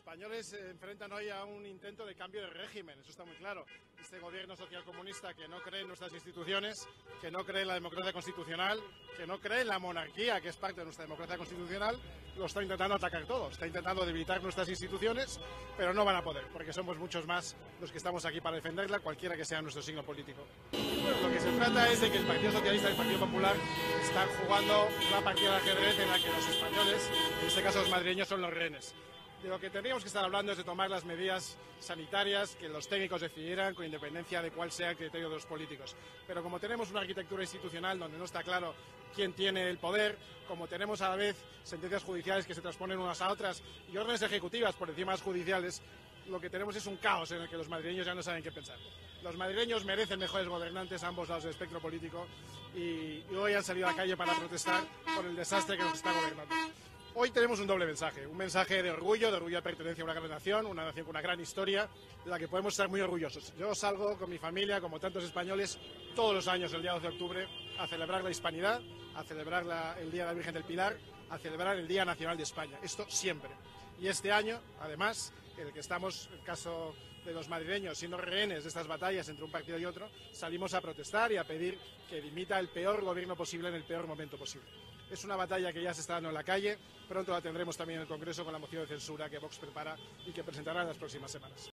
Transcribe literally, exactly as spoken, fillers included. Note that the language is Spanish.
españoles se enfrentan hoy a un intento de cambio de régimen, eso está muy claro. Este gobierno socialcomunista que no cree en nuestras instituciones, que no cree en la democracia constitucional, que no cree en la monarquía, que es parte de nuestra democracia constitucional, lo está intentando atacar todo, está intentando debilitar nuestras instituciones, pero no van a poder, porque somos muchos más los que estamos aquí para defenderla, cualquiera que sea nuestro signo político. Lo que se trata es de que el Partido Socialista y el Partido Popular están jugando una partida de ajedrez en la que los españoles, en este caso los madrileños, son los rehenes. De lo que tendríamos que estar hablando es de tomar las medidas sanitarias que los técnicos decidieran con independencia de cuál sea el criterio de los políticos. Pero como tenemos una arquitectura institucional donde no está claro quién tiene el poder, como tenemos a la vez sentencias judiciales que se transponen unas a otras y órdenes ejecutivas por encima de las judiciales, lo que tenemos es un caos en el que los madrileños ya no saben qué pensar. Los madrileños merecen mejores gobernantes a ambos lados del espectro político y, y hoy han salido a la calle para protestar por el desastre que nos está gobernando. Hoy tenemos un doble mensaje, un mensaje de orgullo, de orgullo de pertenencia a una gran nación, una nación con una gran historia, de la que podemos estar muy orgullosos. Yo salgo con mi familia, como tantos españoles, todos los años, el día doce de octubre, a celebrar la hispanidad, a celebrar la, el Día de la Virgen del Pilar, a celebrar el Día Nacional de España. Esto siempre. Y este año, además, en el que estamos, en el caso de los madrileños, siendo rehenes de estas batallas entre un partido y otro, salimos a protestar y a pedir que dimita el peor gobierno posible en el peor momento posible. Es una batalla que ya se está dando en la calle, pronto la tendremos también en el Congreso con la moción de censura que Vox prepara y que presentará en las próximas semanas.